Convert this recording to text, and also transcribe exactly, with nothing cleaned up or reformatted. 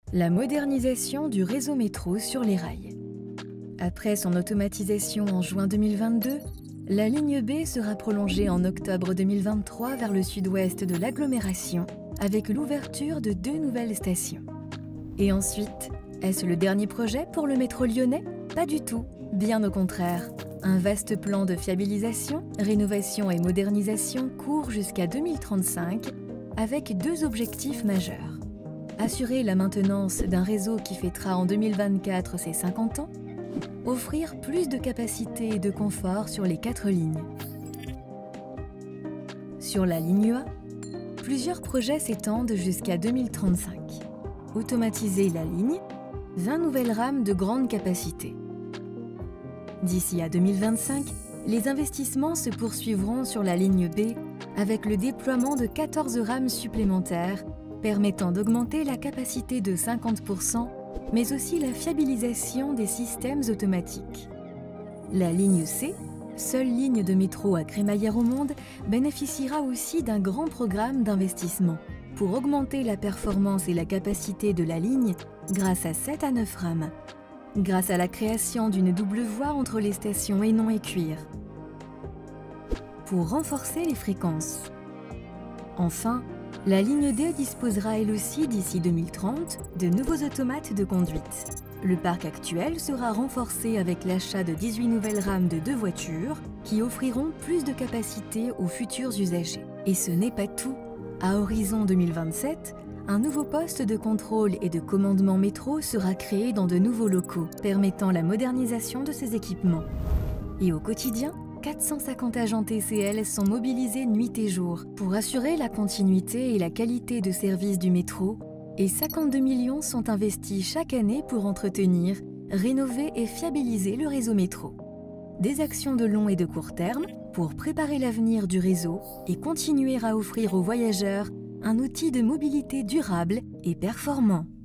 La modernisation du réseau métro sur les rails. Après son automatisation en juin deux mille vingt-deux, la ligne B sera prolongée en octobre deux mille vingt-trois vers le sud-ouest de l'agglomération avec l'ouverture de deux nouvelles stations. Et ensuite, est-ce le dernier projet pour le métro lyonnais? Pas du tout, bien au contraire. Un vaste plan de fiabilisation, rénovation et modernisation court jusqu'à deux mille trente-cinq avec deux objectifs majeurs. Assurer la maintenance d'un réseau qui fêtera en deux mille vingt-quatre ses cinquante ans, offrir plus de capacité et de confort sur les quatre lignes. Sur la ligne A, plusieurs projets s'étendent jusqu'à deux mille trente-cinq. Automatiser la ligne, vingt nouvelles rames de grande capacité. D'ici à deux mille vingt-cinq, les investissements se poursuivront sur la ligne B avec le déploiement de quatorze rames supplémentaires permettant d'augmenter la capacité de cinquante pour cent, mais aussi la fiabilisation des systèmes automatiques. La ligne C, seule ligne de métro à crémaillère au monde, bénéficiera aussi d'un grand programme d'investissement pour augmenter la performance et la capacité de la ligne grâce à sept à neuf rames, grâce à la création d'une double voie entre les stations Hénon et Cuire, pour renforcer les fréquences. Enfin, la ligne D disposera elle aussi d'ici deux mille trente de nouveaux automates de conduite. Le parc actuel sera renforcé avec l'achat de dix-huit nouvelles rames de deux voitures qui offriront plus de capacité aux futurs usagers. Et ce n'est pas tout. À horizon deux mille vingt-sept, un nouveau poste de contrôle et de commandement métro sera créé dans de nouveaux locaux, permettant la modernisation de ces équipements. Et au quotidien, quatre cent cinquante agents T C L sont mobilisés nuit et jour pour assurer la continuité et la qualité de service du métro, et cinquante-deux millions sont investis chaque année pour entretenir, rénover et fiabiliser le réseau métro. Des actions de long et de court terme pour préparer l'avenir du réseau et continuer à offrir aux voyageurs un outil de mobilité durable et performant.